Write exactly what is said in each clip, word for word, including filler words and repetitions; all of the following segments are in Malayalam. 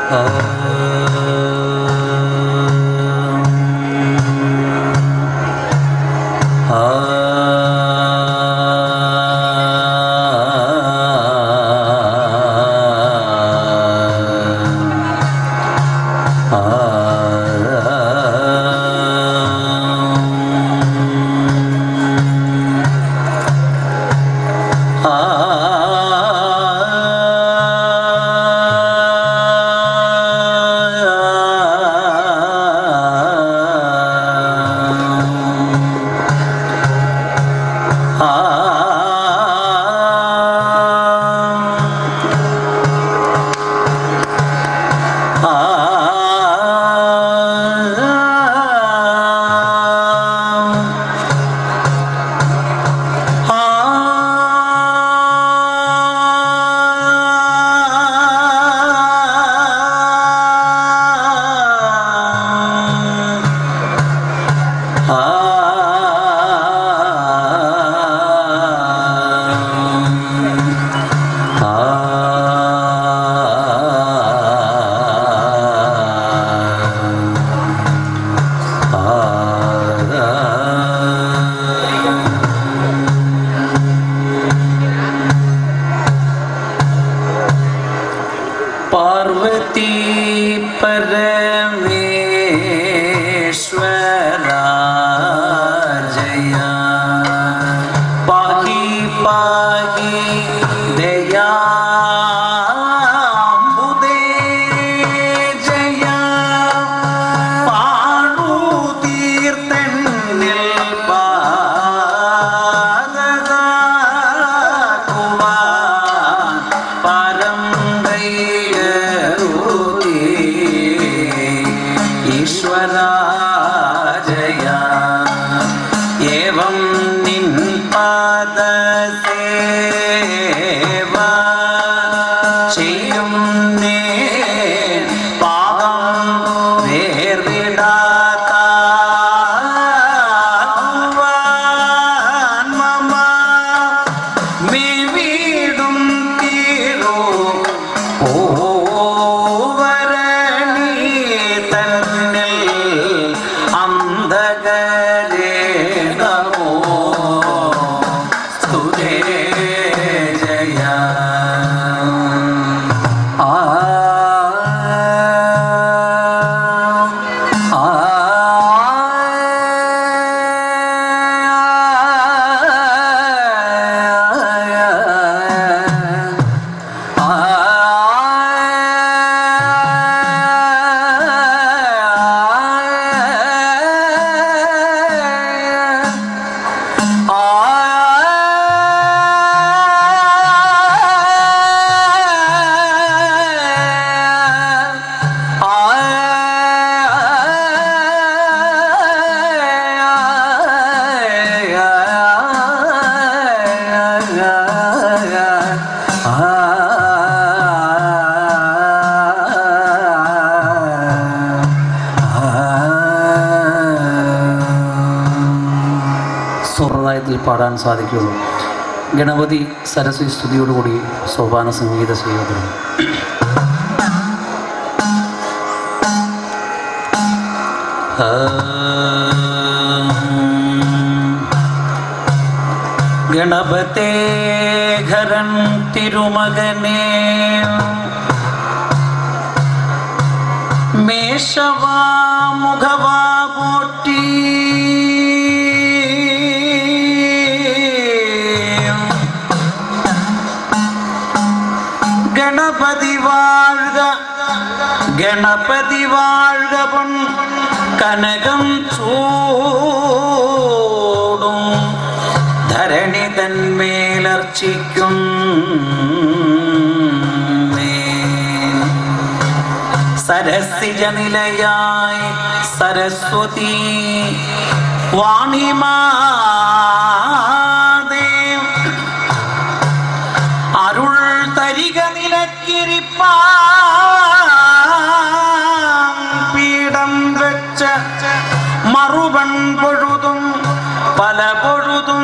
പാടാൻ സാധിക്കുകയുള്ളൂ. ഗണപതി സരസ്വതി സ്തുതിയോടുകൂടി സോപാന സംഗീത സ്വീകരണം. ഗണപതേ ഘരൻ തിരുമകനേ മേഷവാ മുഖവാ പോറ്റി ഗണപതി വാഴ്ക ഗണപതി വാഴ്ക പൊൻ കനകം ചൂടും ധരണി തന്മേലർച്ചിക്കും സരസിജ നിലയായി സരസ്വതി വാണിമാതേ അരുൾ തരിക നിലക്കിരിപ്പാം പീഠം വെച്ച മറുപൺ പൊഴുതും പല പൊഴുതും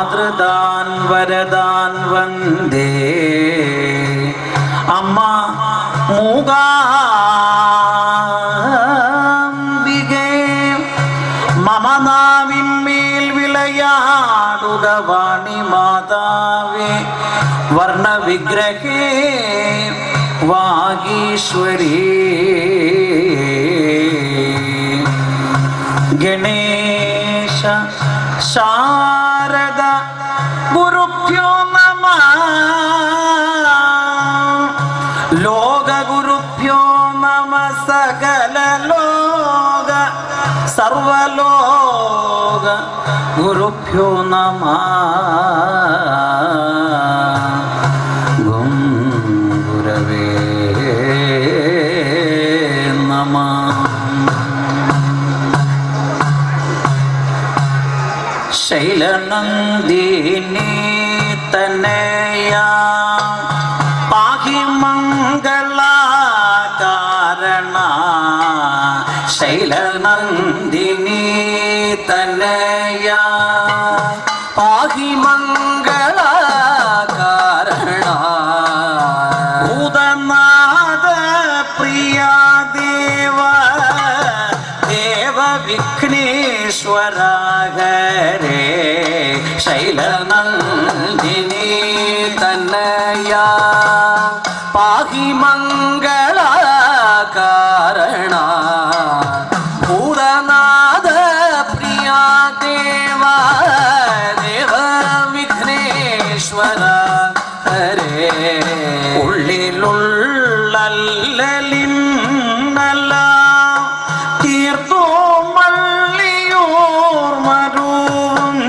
മാതൃദാൻ വരദാൻ വന്ദേ അമ്മ മൂകാംബികേ മമ നാവിന്മേൽ വിളയാടുക വാണി മാതാവേ വർണ്ണവിഗ്രഹേ വാഗീശ്വരീ ഗണേശ ശാരദ ഗുരുഭ്യോ നമഃ ലോകഗുരുഭ്യോ നമഃ സകല ലോക സർവലോക ഗുരുഭ്യോ നമഃ ഗും ഗുരവേ നമഃ ശൈലനന്ദിനി തനയാ പാഹി മംഗളകാരണ ശൈലനന്ദിനി തനയാ പാഹി മംഗളകാരണ ഭൂതനാഥ പ്രിയ ദേവ ദേവ വിഘ്നേശ്വര ഹരേ ശൈലനന്ദിനി തനയാ പാഹി മംഗളകാരണ ഭൂതനാഥ പ്രിയ ദേവ ദേവ വിഘ്നേശ്വര ഹരേ ഉള്ളിലുള്ളലിന്നല തീർത്തോ മള്ളിയോർ മരുവും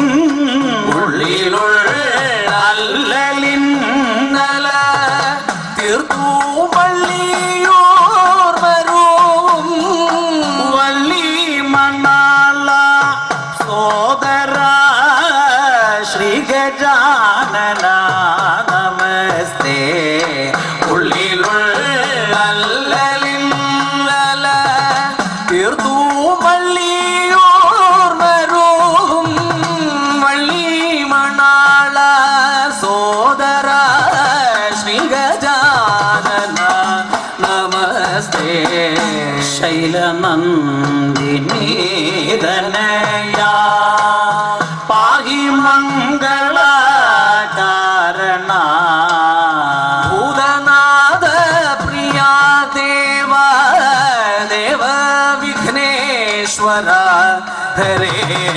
ഉള്ളിലുള്ളലിന്നല തീർത്തു മള്ളിയോർ മരുവും വള്ളി മണാള സോദര ശ്രീ ഗജാനന നമസ്തേ ഉള്ളിലുള്ളലിന്നല തീർത്തു മള്ളിയോർ മരുവും വള്ളി മണാള സോദര ശ്രീ ഗജാനന നമസ്തേ ശൈലനന്ദിനി തനയാ പാഹി മംഗളകാരണ ഭൂതനാഥ പ്രിയ ദേവ ദേവ വിഘ്നേശ്വര ഹരേ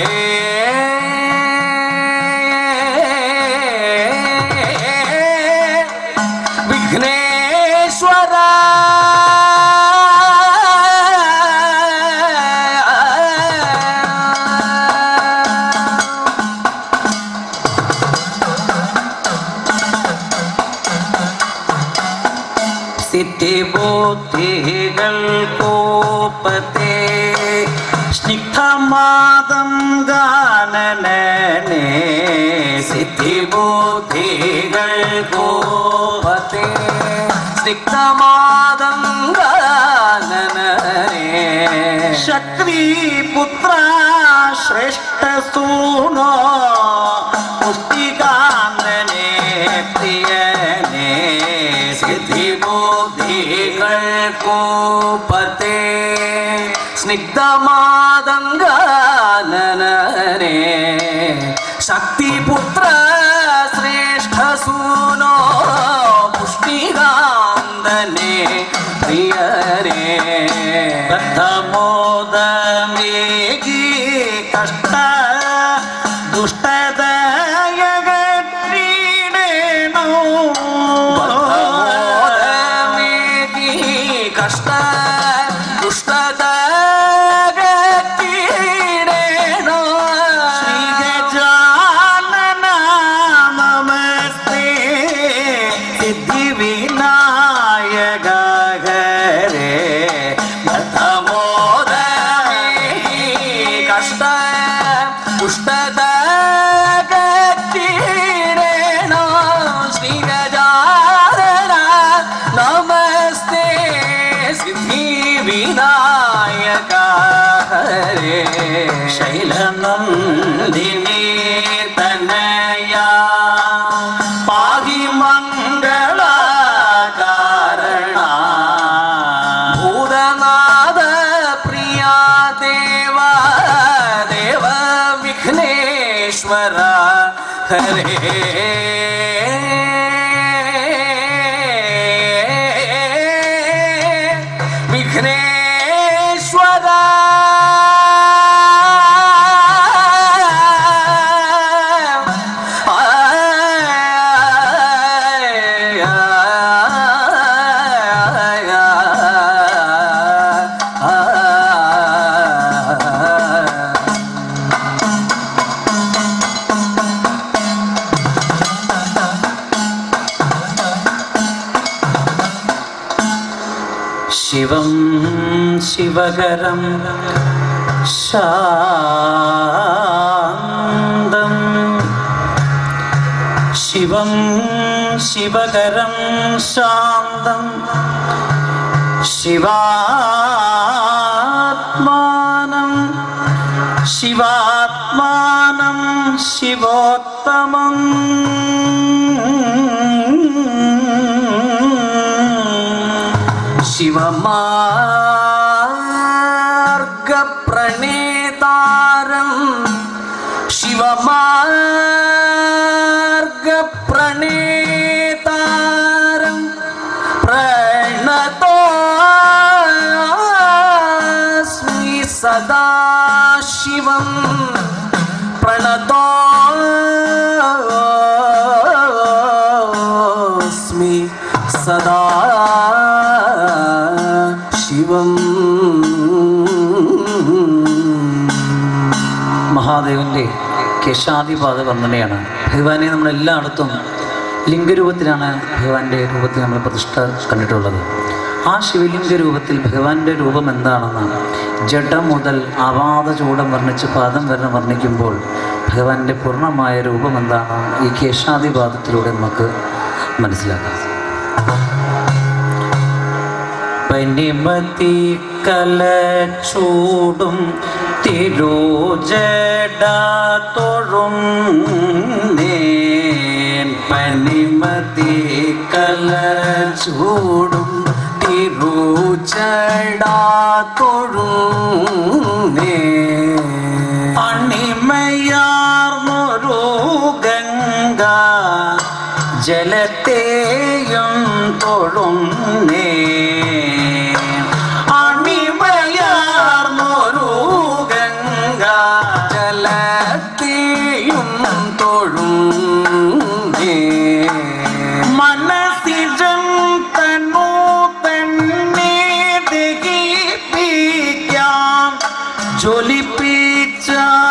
വിഘ്നേശ്വര സിദ്ധിബുദ്ധികൾ കോപത്തെ സ്നിഗ്ധമാദം ഗാനനേ സിദ്ധിബുദ്ധികൾ കോപത്തെ സ്നിഗ്ധമാദം ഗാനനേ ശക്തിപുത്ര ശ്രേഷ്ഠസൂനോ പുഷ്ടികാനനേ പ്രിയനേ സിദ്ധിബുദ്ധികൾ കോപത്തെ സ്നിഗ്ധമാദംഗാനനേ ശക്തിപുത്ര ശ്രേഷ്ഠസൂനോ പുഷ്ടികാന്തനേ പ്രിയരേ ബദ്ധമോദമേകി കഷ്ട ദുഷ്ടതയകറ്റീടേണോ ബദ്ധമോദമേകി കഷ്ട ദുഷ്ടതയകറ്റീടേണോ ശ്രീ ഗജാനന നമസ്തേ സിദ്ധി വിനായക ഹരേ ബദ്ധമോദമേകി കഷ്ട പുഷ്ടതകറ്റീടേണോ ശ്രീ ഗജാനന നമസ്തേ സിദ്ധി വിനായക ഹരേ ശൈലനന്ദിനി തനയാ പാഹി മംഗളകാരണ ശിവം ശിവകരം ശാന്തം ശിവം ശിവകരം ശാന്തം ശിവാത്മാനം ശിവാത്മാനം ശിവോത്തമം ശിവമാർഗപ്രണേതാരം ശിവമാർഗപ്രണേതാരം പ്രണതോസ്മി സദാശിവം പ്രണതോസ്മി സദാ ശിവം. മഹാദേവന്റെ കേശാദിപാദ വർണ്ണനയാണ്. ഭഗവാനെ നമ്മളെല്ലായിടത്തും ലിംഗരൂപത്തിലാണ് ഭഗവാന്റെ രൂപത്തിൽ നമ്മൾ പ്രതിഷ്ഠ കണ്ടിട്ടുള്ളത്. ആ ശിവലിംഗ രൂപത്തിൽ ഭഗവാന്റെ രൂപം എന്താണെന്ന് ജഡം മുതൽ ആവാദ ചൂടം വർണ്ണിച്ച് പാദം വരെ വർണ്ണിക്കുമ്പോൾ ഭഗവാന്റെ പൂർണ്ണമായ രൂപം എന്താണ് ഈ കേശാദിപാദത്തിലൂടെ നമുക്ക് മനസ്സിലാക്കാം. പനിമതി കലച്ചൂടും തിരുജട തൊഴും നേൻ പനിമതി കലച്ചൂടും തിരുജട തൊഴും നേൻ അണിമയാർന്നൊരു ഗംഗ ജലത്തെയും തൊഴും നേൻ അണിമയാർന്നൊരു ഗംഗ ജലത്തെയും തൊഴും നേൻ മനസ്സിജം തന്നു തന്നെ ദഹിപ്പിക്കാം ജ്വലിപ്പിച്ച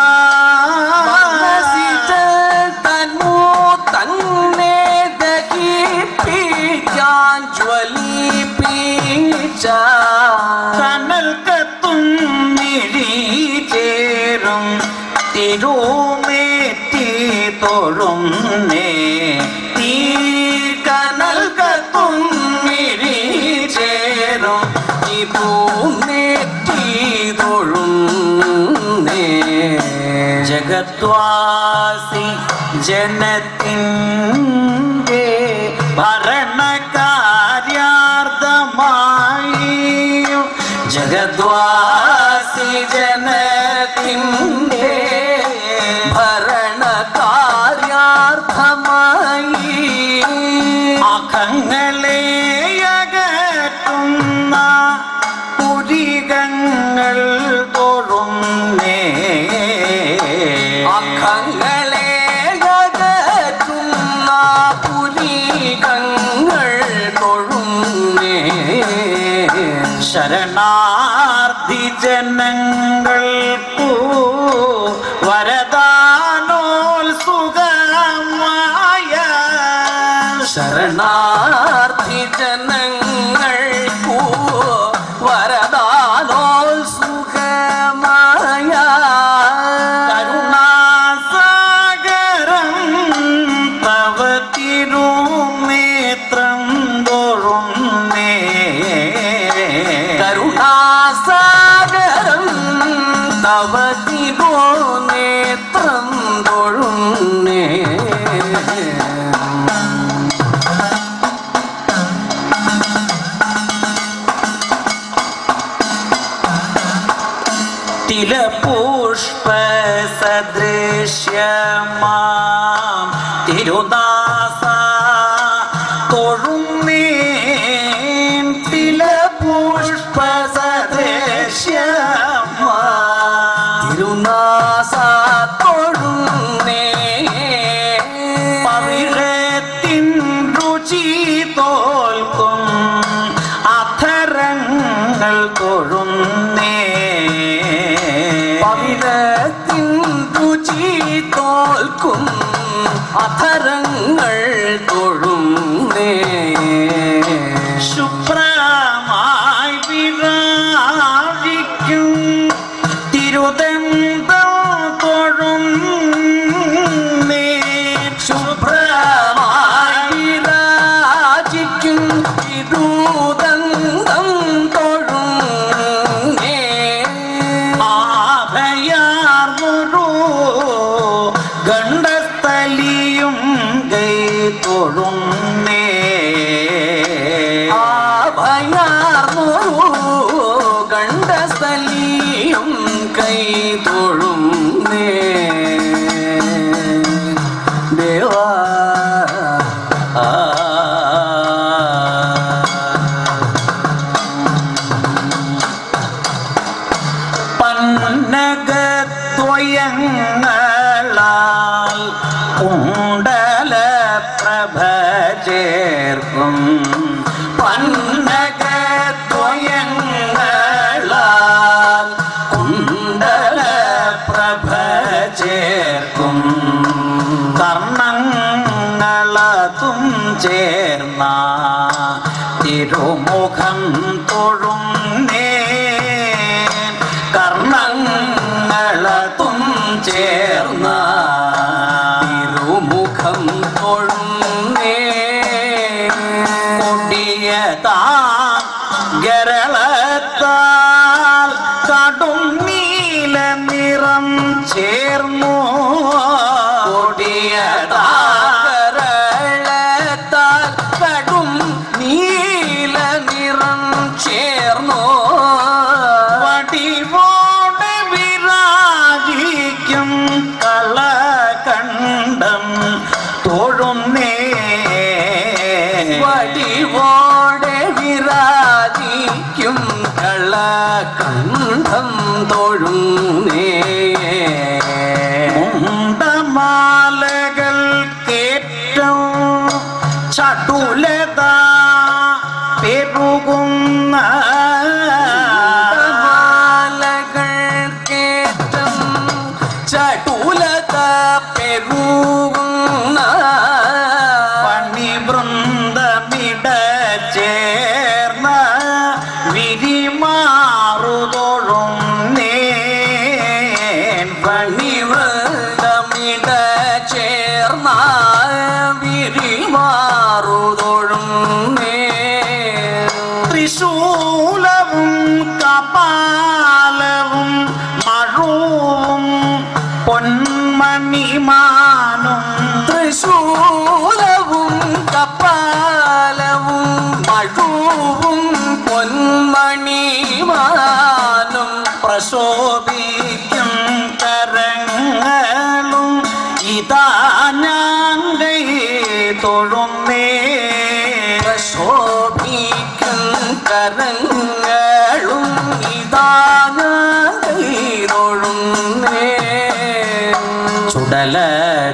കനൽ കത്തും മിഴി ചേരും തിരുമേറ്റി തൊഴും നേ തീ കനൽ കത്തും മിഴി ചേരും തിരുമേറ്റി തൊഴും നേ ജഗദ്വാസി ജനത്തിൻ്റെ ഭരണകാര്യാർത്ഥമായി ജഗദ്വാസി ജനത്തിൻ്റെ ഭരണകാര്യാർത്ഥമായി അഖങ്ങളെ അകറ്റുന്ന പുരികങ്ങൾ തൊഴും നേ അഖങ്ങളെ അകറ്റുന്ന പുരികങ്ങൾ തൊഴും നേ ശരണാർത്ഥി ജനങ്ങൾക്കു വരദാനോത്സുകമായ ശരണാർത്ഥി ജനങ്ങൾക്കു വരദാനോത്സുകമായ കരുണാസാഗരം തവ തിരുനേത്രം തൊഴും നേ കരുണാസാഗരം തവ തിരുനേത്രം തൊഴും നേ തിലപുഷ്പ സദൃശ്യമാം തിരുദാസ തൊഴുന്നേൻ തില പുഷ്പ സദൃശ്യമാ തിരുനാസ തൊഴുന്നേ പവിഴത്തിൻ രുചി തോൽക്കും അധരങ്ങൾ തൊഴുന്നേ പവിഴത്തിൻ രുചി തോൽക്കും അധരങ്ങൾ തൊഴുന്നേ ശുഭ്രമായി വിരാജിക്കും തിരുദന്തം തൊഴുന്നേ ശുഭ്രമായി വിരാജിക്കും തിരുദന്തം തൊഴുന്നേ ആഭയാർന്നൊരു ഗണ്ഡസ്ഥലിയും കൈ തൊഴുന്നേ ആഭയാർന്നൊരു ഗണ്ഡസ്ഥലിയും കൈ തൊഴുന്നേ ദേവാ ആ പന്നകദ്വയങ്ങളാൽ കുണ്ടല പ്രഭ ചേർക്കും പന്നകദ്വയങ്ങളാൽ കുണ്ടല പ്രഭ ചേർക്കും കർണങ്ങളതും ചേർന്ന തിരുമുഖം തൊഴുന്നേ കർണങ്ങളതും ചേർന്ന തിരുമുഖം തൊഴുന്നേ കൊടിയതാം ഗരളത്താൽ കടും നീല നിറം ചേർന്നു കൊടിയതാകരളത്താൽ കടും നീല നിറം ചേർന്നോ വടിവോട് വിരാജിക്കും കളകണ്ഠം തൊഴുന്നേ വടിവോടെ വിരാജിക്കും കളകണ്ഠം തൊഴുന്നേ മുണ്ടമാലകൾ കേറ്റം ചടുലത പെരുകുന്ന മാലകൾക്കേറ്റം ചടുലത പെരുകുന്ന പണിവൃന്ദമിട ചേർന്ന വിരിമാറുതൊഴും നേൻ പണിവൃന്ദമിട ചേർന്ന വിരിമാറുതൊഴും ത്രിശൂലവും കപാലവും മഴവും പൊന്മണിമാനും തൃശൂലവും കപ്പാലവും മഴവും പൊന്മണിമാനും പ്രശോഭിക്കും കരങ്ങളും ഇതാ ഞാൻ കൈ തൊഴുന്നേ പ്രശോഭിക്കും കരങ്ങളും ഇതാ ഞാൻ കൈതൊഴുന്നേ ചുടല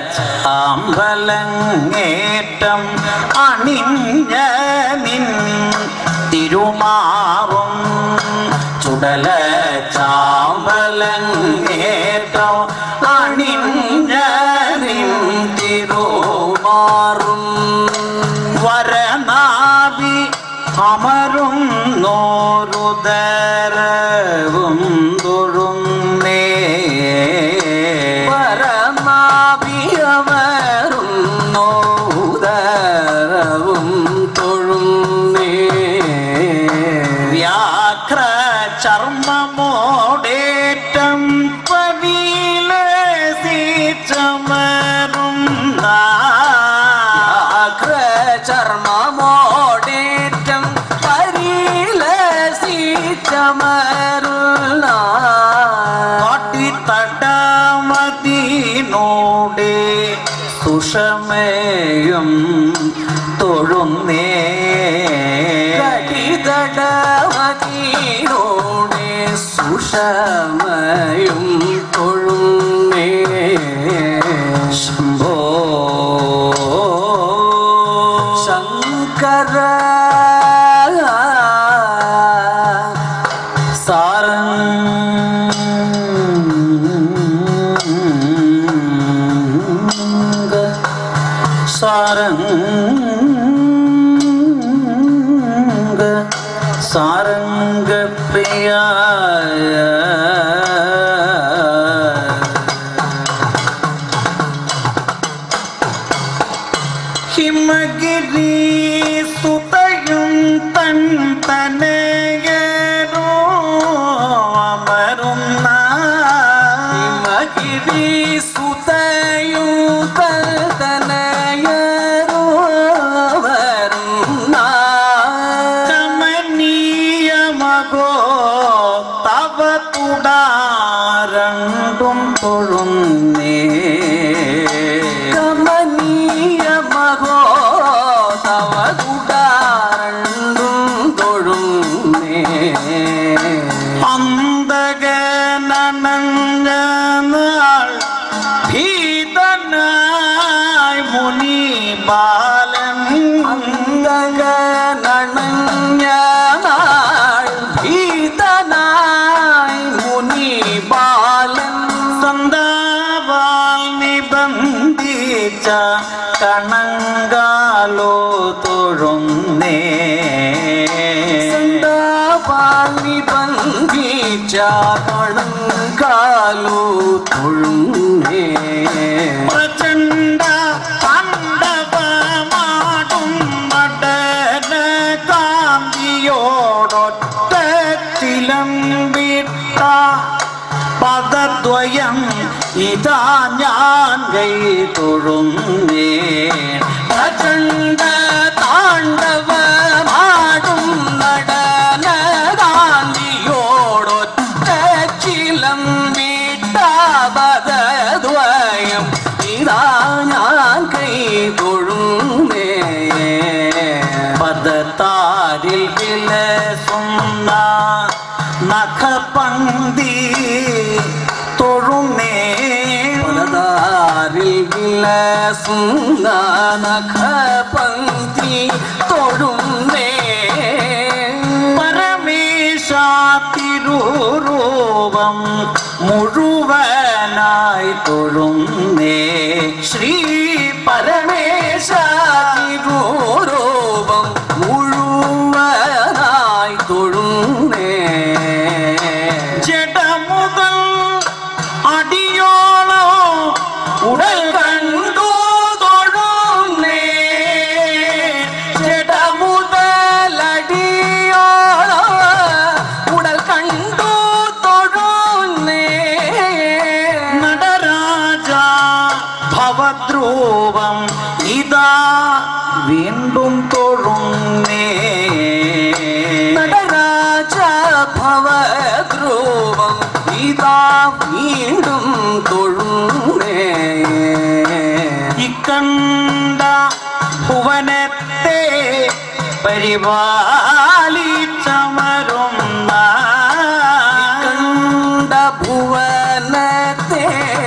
ചാമ്പലങ്ങേറ്റം അണിഞ്ഞ നിൻ തിരുമാറും ചുടല ചാമ്പലങ്ങേറ്റം അണിഞ്ഞ നിൻ തിരുമാറും വരനാഭി അമരും നോരുദരവും തൊഴുന്നേ പരമാഭിയമരും നോദരവും തൊഴുന്നേ വ്യാഘ്ര ചർമ്മമോടേറ്റം പവിലസിച്ചമരും ചർമ്മമോടേറ്റം പരിലസിച്ചമരുന്ന കാട്ടിത്തടമതിനോടെ സുഷമയും തൊഴുന്നേ കടിതടവകീരോടെ സുഷമയും തൊഴുന്നേ ശംഭോ ശങ്കര സാരംഗ സാരംഗ പ്രിയ ഹിമഗിരി സുതയും തൻ തനയരോ അമരുന്ന ഹിമഗിരി സുതയും തനയരോ വരുന്ന കമനീയമകോ തവ തുടാരണ്ടും തൊഴുന്നേ കമനീയമകോ തവ തുടാരണ്ടും തൊഴുന്നേ അന്തകനനഞ്ഞ നാൾ ഭീതനായി മുനി ബാലൻ അന്തകനണഞ്ഞ നാൾ ഭീതനായി മുനി ബാലൻ സന്താവാൽ നിബന്ധിച്ച കണങ്കാലോ തൊഴുന്നേ സന്താവാൽ നിബന്ധിച്ച കണങ്കാലോ തൊഴുന്നേ പ്രചണ്ഡ താണ്ഡവമാടും നടന കാന്തിയോടൊറ്റ ചിലമ്പിട്ട പദദ്വയം ഇതാ ഞാൻ കൈ തൊഴുന്നേ പ്രചണ്ഡ താണ്ഡവമാടും നടന കാന്തിയോടൊറ്റ ചിലമ്പിട്ട പദദ്വയം ഇതാ ഞാൻ കൈ തൊഴുന്നേ പദത്താരിൽ വിലസുന്ന നഖപങ്ക്തി തൊഴുന്നേ പലതാരിൽ വിലസുന്ന നഖപങ്ക്തി തൊഴുന്നേ പരമേശ തിരുരൂപം മുഴുവനായി തൊഴുന്നേ ശ്രീ പരമേശ തിരുരൂപം മുഴുവനായി തൊഴുന്നേ ജഡമുതൽ അടിയോളോ ഉടൽ കണ്ടു തൊഴുന്നേ ജഡമുതലടിയോളോ ഉടൽ കണ്ടു തൊഴുന്നേ നടരാജ ഭവദ്രൂപം ഇതാ വീണ്ടും തൊഴുന്നേ നടരാജ ഭവദ്രൂപം ഇതാ വീണ്ടും തൊഴുന്നേ ഇക്കണ്ട ഭുവനത്തെ പരിപാലിച്ചമരുന്ന കണ്ട ഭുവനത്തെ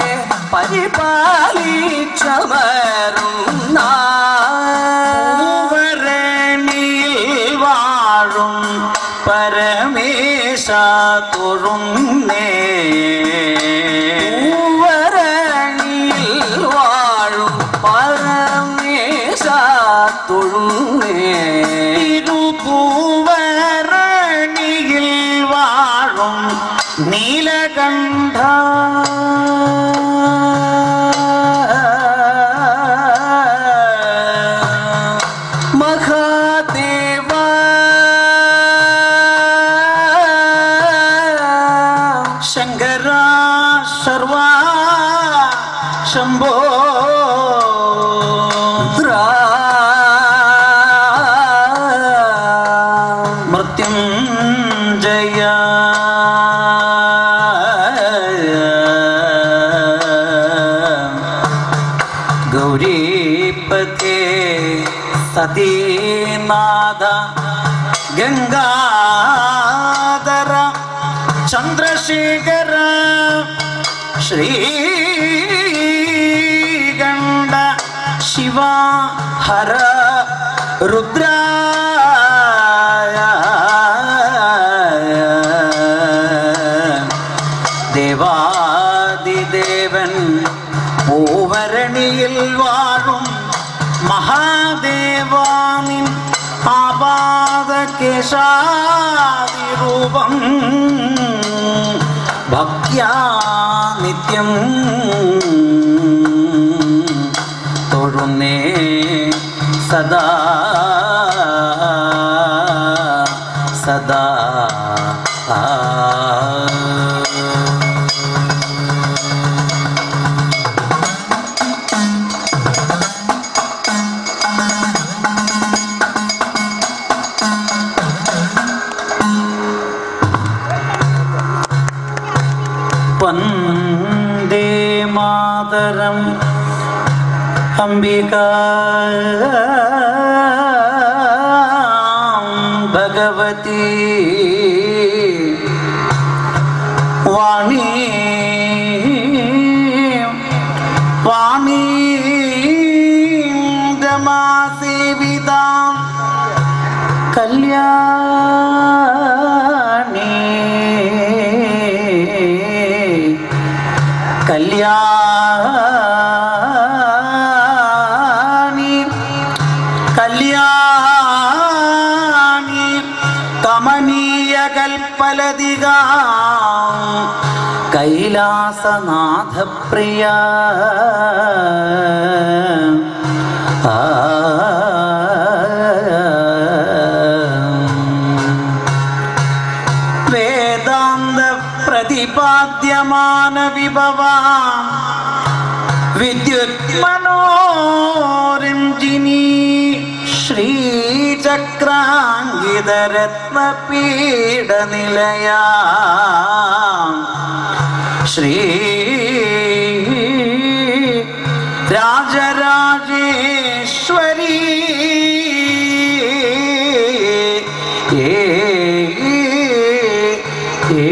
പരിപാലിച്ചമരുന്ന ഭൂവരണിയിൽ വാഴും പരമേശ തൊഴുന്നേ ഭൂവരണിയിൽ വാഴും പരമേശ തൊഴുന്നേ തിരുഭൂവരണിയിൽ വാഴും നീലകണ്ഠ മഹാദേവ ശങ്കര സർവ ശംഭോ ദ്രാ മൃത്യുഞ്ജയ ഗൗരീ മദീനാഥ ഗംഗാധര ചന്ദ്രശേഖര ശ്രീകണ്ഠ ശിവ ഹര രുദ്ര ദേവാദിദേവൻ പൂവരണിയിൽ വാഴും മഹാദേവാനിൻ ആപാദകേശാദിരൂപം ഭക്യാ നിത്യം തൊഴുന്നേ സദാ സദാ വന്ദേ മാതരം അംബിക ഭഗവതി വാണി വാണി രമാസേവിതാം കല്യാണി കല്യാണി കല്യാണി കമനീയ കൽപ്പലതിക കൈലാസനാഥ പ്രിയ ആ വേദാന്ത പ്രതിപാദ്യമാന വിഭവാ വിദ്യുത് മനോരഞ്ജിനി ശ്രീചക്രാംഗിതരത്നപീഠനിലയാ ശ്രീ രാജരാജേശ്വരി ഏ ഏ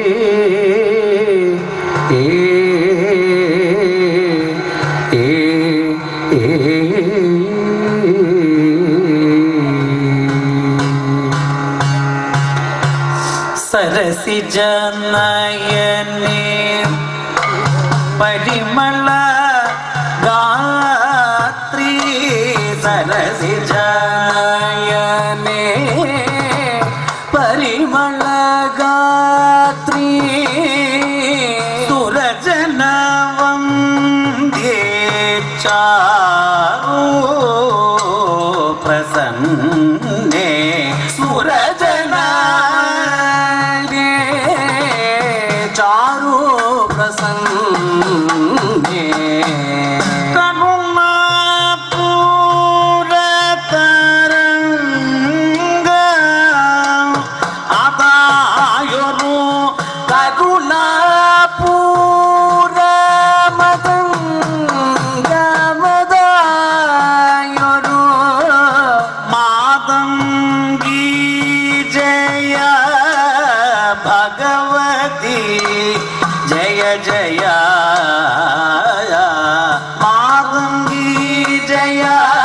സരസിജ നയനേ പരിമള ഗാത്രീ സരസിജ നയനേ പരിമള ഗാത്രീ സുരജന വന്ധ്യേ ചാരു പ്രസന്നേ സുരജന ചാരു പ്രസന്നേ കരുണാപൂരതരംഗ അതായൊരു കരുണാപൂരമതംഗമതായൊരു മാതംഗീ ജയ ഭഗവതി ജയ ജയ മാതംഗീ ജയ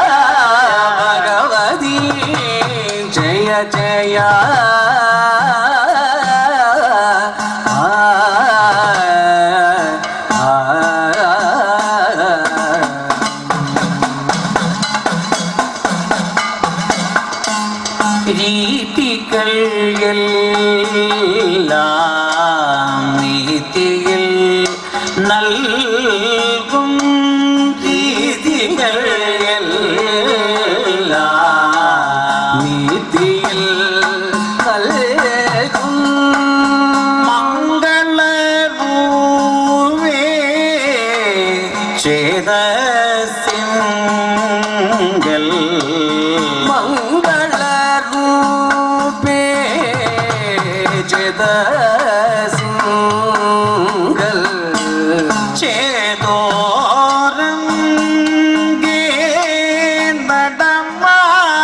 ഭഗവതി ജയ ജയ രീതികൾ എല്ലാം നീതിയിൽ നൽകും രീതികൾ എല്ലാം നീതിയിൽ നൽകും മംഗളരൂപേ ചേതസിംഗൽ മംഗളരൂപേ ചേതസിംഗൽ ചേതോരംഗേ നടമാ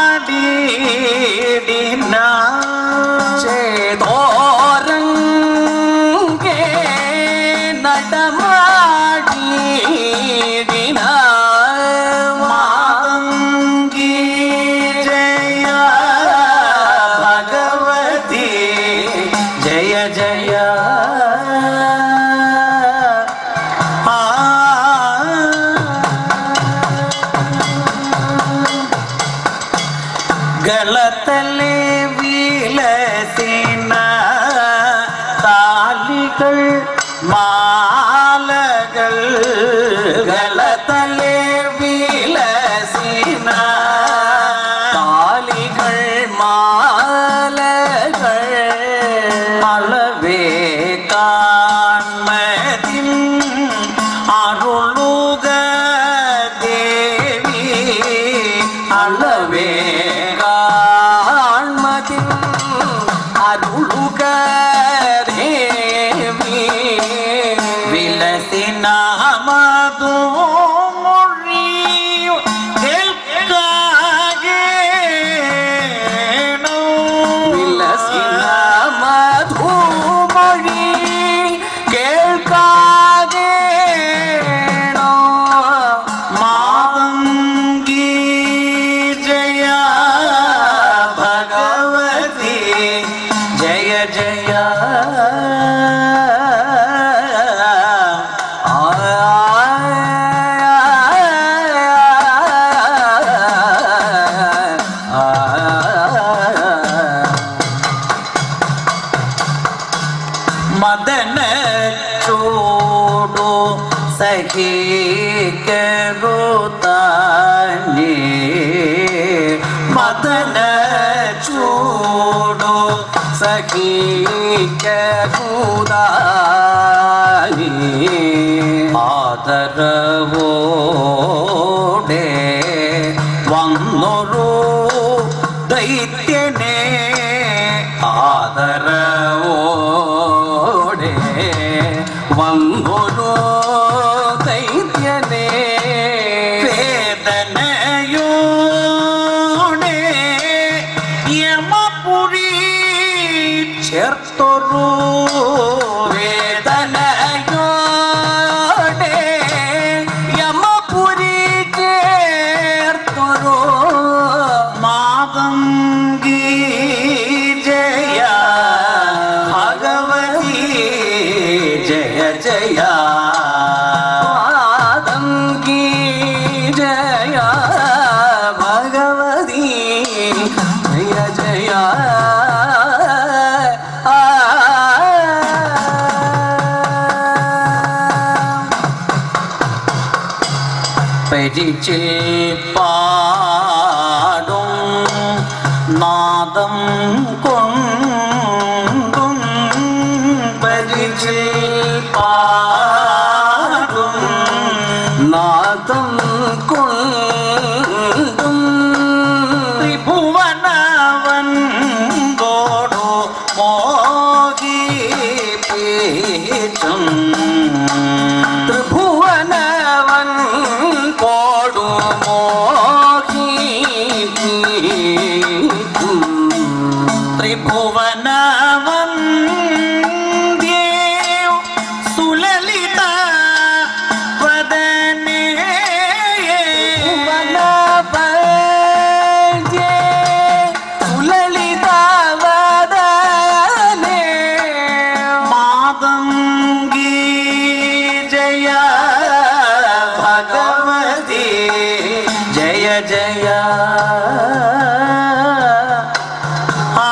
കളത്തലെ വിലസിന താലികൾ മാലകൾ കളത്തലെ വിലസിന താലികൾ മാലകൾ അളവേ കാൺമതിൻ അരുളുക ദേവി അളവേ കാൺമതിൻ അരുളുക ദേവി വിലസിന മധുമൊഴി കേൾക്കാകേണോ വിലസിന മധുമൊഴി കേൾക്കാകേണോ മാതംഗീ ജയ ഭഗവതി ജയ ജയ മദന ചോടോ സഖീകരുതാനി മദന ചൂടോ സഖീകരുതാനി ആദരവോടെ വന്നൊരു ദൈത്യനെ ആദരവോടെ വന്നൊരു ദൈത്യനെ വേദനയോടെ യമപുരി ചേർത്തൊരു വേദനയോടെ യമപുരി ചേർത്തൊരു മാതംഗീ ജയ ഭഗവതി ജയ ജയ മാതംഗീ ജയ ഭഗവതി ജയ ജയ പരിചിൽ പാടും നാദം കൊണ്ടും പരിചിൽ പാടും നാദം കൊണ്ടും ത്രിഭുവനവൻ തോടു മോഹിപ്പിച്ചും ത്രിഭുവനവൻ കോടു മോഹിപ്പിക്കും ത്രിഭുവനവൻ സുലലിത വദനേ വനപജേ സുലലിതവദനേ മാതംഗീ ജയ ഭഗവതി ജയ ജയ ആ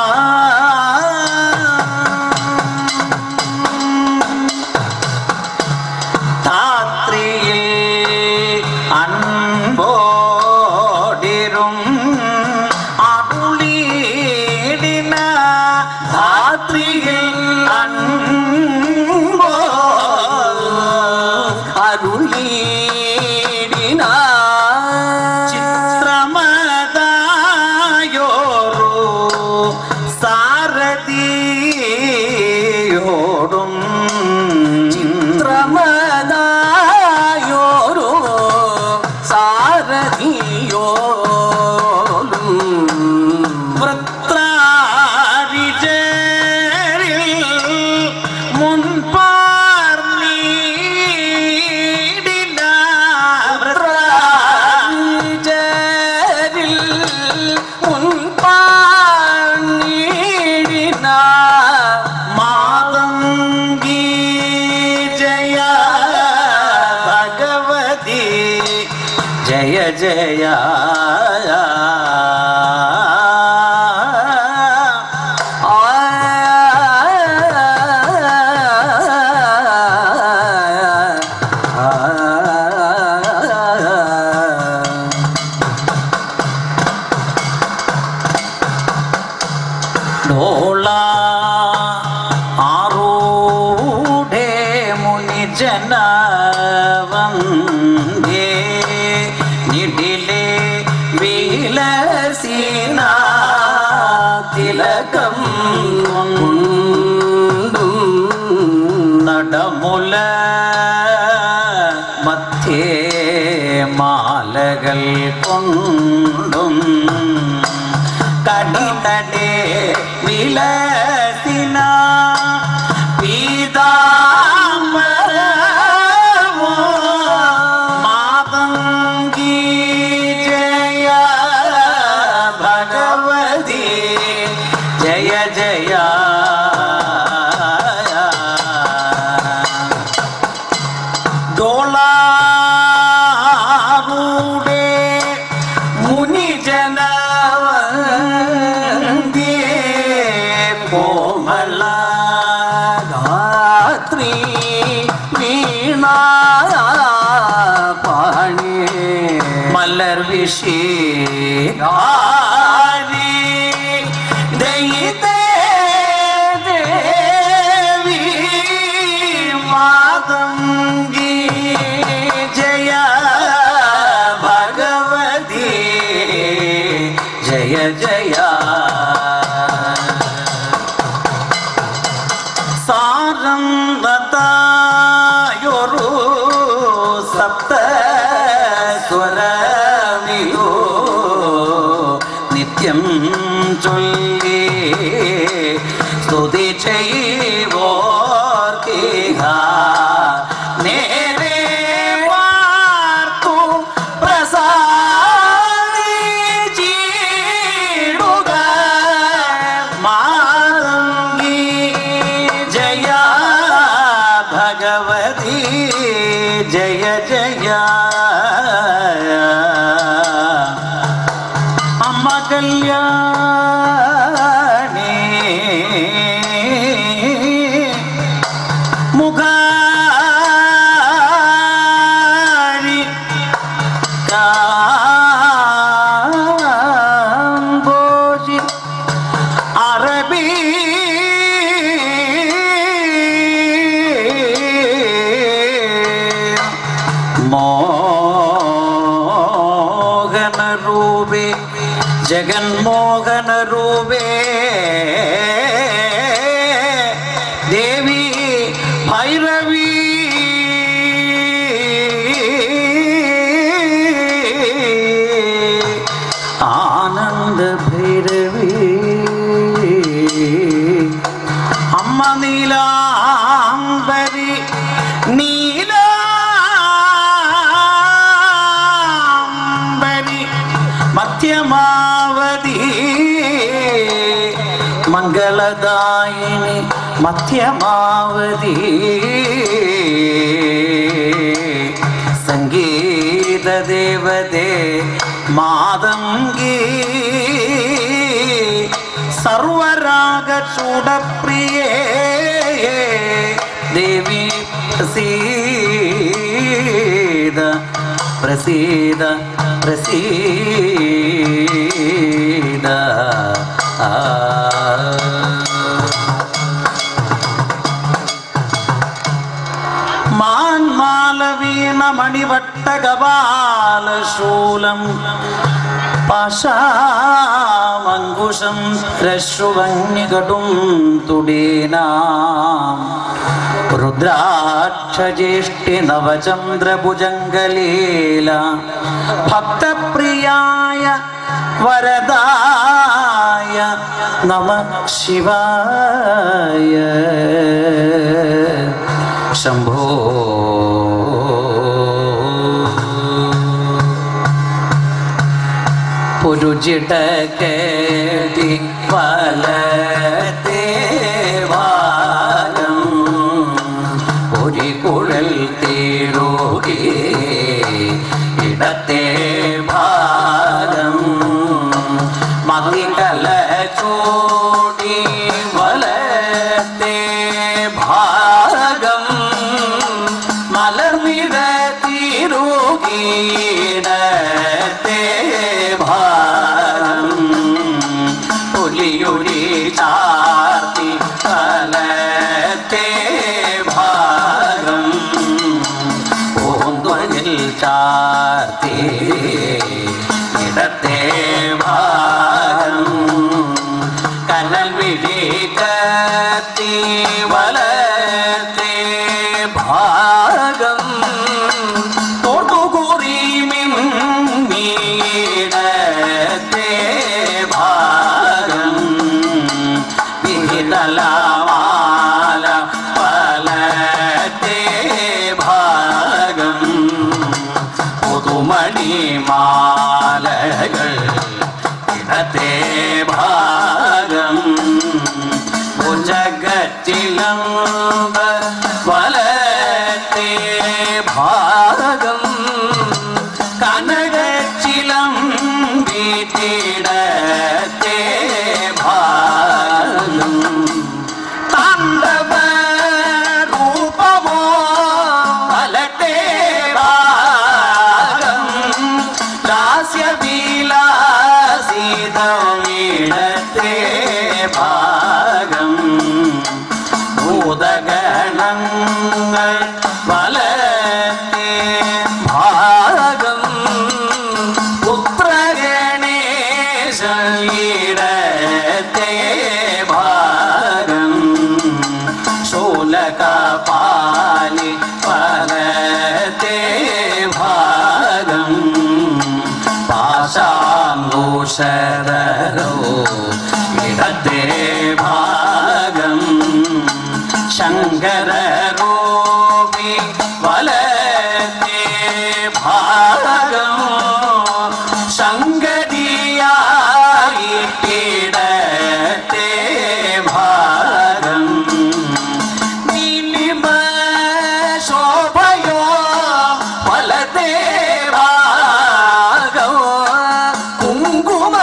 ധാത്രിയിൽ അൻപോടിരും അരുളീടിന ധാത്രിയിൽ അൻപോ അരുളീടിന ചിത്രമതായോരു സാരഥിയോടും ചിത്രമതായോരു സാരഥിയോലും വൃത്രാരിചരിൽ മുൻപാർന്നീടിന വൃത്രാരിചരിൽ മുൻപാണീടിന മാതംഗീ ജയ ഭഗവതി ജയ ജയ ഡോള ആറൂഢേ മുനിജനവന്ദേ നിടിലേ വിലസീന തിലകം കൊണ്ടും നടമുല മധ്യേ മാലകൾ കൊണ്ടും കടിതടേ വിലസിന പീതാംബരമോ മാതംഗീ ജയ ഭഗവതി ജയ ജയ ഡോളാറൂഢേ മുനിജനവന്ദേ കോമള ഗാത്രീ വീണാ പാണി മലർ വിഷേകാരി ദയിതേ ദേവി മാതംഗീ ജയ ഭഗവതി ജയ ജയ സാരംഗതായൊരു സപ്ത സ്വരമിയോ നിത്യം ചൊല്ലി സ്തുതി ചെയ്യോർക്കിഹ നേരെ വാർത്തു പ്രസാദിച്ചിടുക മാതംഗീ ജയ ഭഗവതി ജയ ജയ അമ്മ കല്യാണി മുഖാരി കാംബോജി അറബി മോഹന രൂപേ ജഗന്മോഹന രൂപേ ദേവി ഭൈരവി ആനന്ദ ഭൈരവി അമ്മ നീലാംബരി നീലാംബരി മധ്യമാവതി മംഗളദായിനി മധ്യമാവതി സംഗീത ദേവതേ മാതംഗീ സർവരാഗ ചൂടപ്രിയേ ദേവി പ്രസീദ പ്രസീദ പ്രസീദ ആ മാൻമാലവീണ മണിവട്ടകപാലശൂലം പാശാമങ്കുശം രശ്രുവന്യകടും തുടീനാം രുദ്രാക്ഷജ്യേഷ്ഠി നവചന്ദ്രഭുജംഗലീല ഭക്തപ്രിയായ വരദായ നമഃ ശിവായ ശംഭോ പുരുജിടകേടി വലത്തേ ഭാഗം ഒരു കുഴൽ തേരോടി ഇടത്തേ ഭാഗം മതികല ചോടി വലത്തേ ഭാഗം മലർനിര തിരുകീടത്തേ ഭാഗം പൂവിയൊഴി ചാർത്തി തലത്തെ ഭാഗം പൂന്തുകിൽ ചാർത്തി ഇടത്തെ ഭാഗം കനൽ വിളിക്കത്തി വലത്തെ ഭാഗം തൊടുകുറി മിന്നീടത്തെ ഭാഗം വിഹിതലമാല വലത്തെ ഭാഗം പുതുമണിമാലകൾ ഇടത്തെ ഭാഗം ഭുജഗത്തിലമ്പ വലത്തെ ഭാഗം കനകച്ചിലം വീട്ടിടത്തെ ഭാഗം താണ്ഡവ രൂപമോ വലത്തെ ഭാഗം ലാസ്യവിലാസിതമിടത്തെ ഭാഗം ഭൂതഗണങ്ങൾ വലത്തെ ഭാഗം പുത്രഗണേശയുടെ ഭാഗം ശൂലകപാലി വലത്തെ ഭാഗം പാശാങ്കുശരോ ഇടത്തെ ഭാഗം ശങ്കരഗോപി വലത്തെ ഭാഗം ശങ്കരിയായിട്ടിടത്തെ ഭാഗം നീലിമ ശോഭയോ വലത്തെ ഭാഗം കുങ്കുമ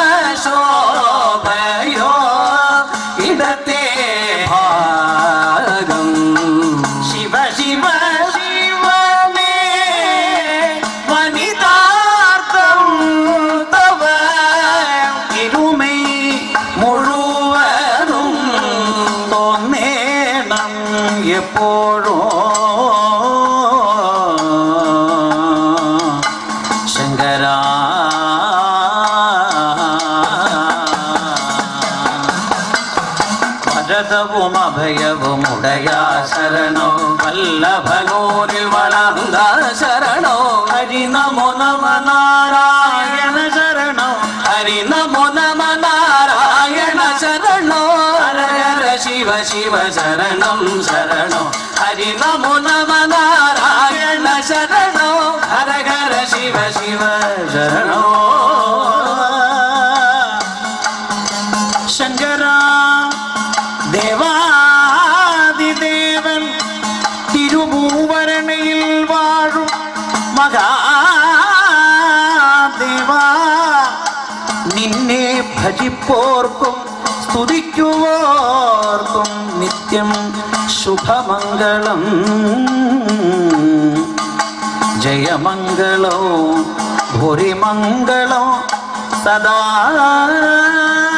ശോഭയോ ഇടത്തെ ഭാഗം ശിവ ശിവ ശിവനേ വനിതാർത്ഥം തവ ഇരുമൈ മുഴുവനും തോന്നേണം എപ്പോഴോ ശങ്കരാ വരദവും അഭയവും ഉടയാ ശരണോ വല്ലഭനൂരിൽ വളർന്ന ശരണോ ഹരി നമോ നമ നാരായണ ശരണോ ഹരി നമോ നമ നാരായണ ശരണോ ഹര ഹര ശിവ ശിവ ശരണം ശരണോ ഹരി നമോ നമ നാരായണ ശരണോ ഹര ഹര ശിവ ശിവ ശരണോ ശങ്കര ദേവാദിദേവൻ തിരുഭൂവരണയിൽ വാഴും മഹാദേവ നിന്നെ ഭജിപ്പോർക്കും സ്തുതിക്കുവോർക്കും നിത്യം ശുഭമംഗളം ജയമംഗളോ ഭൂരിമംഗളോ സദാ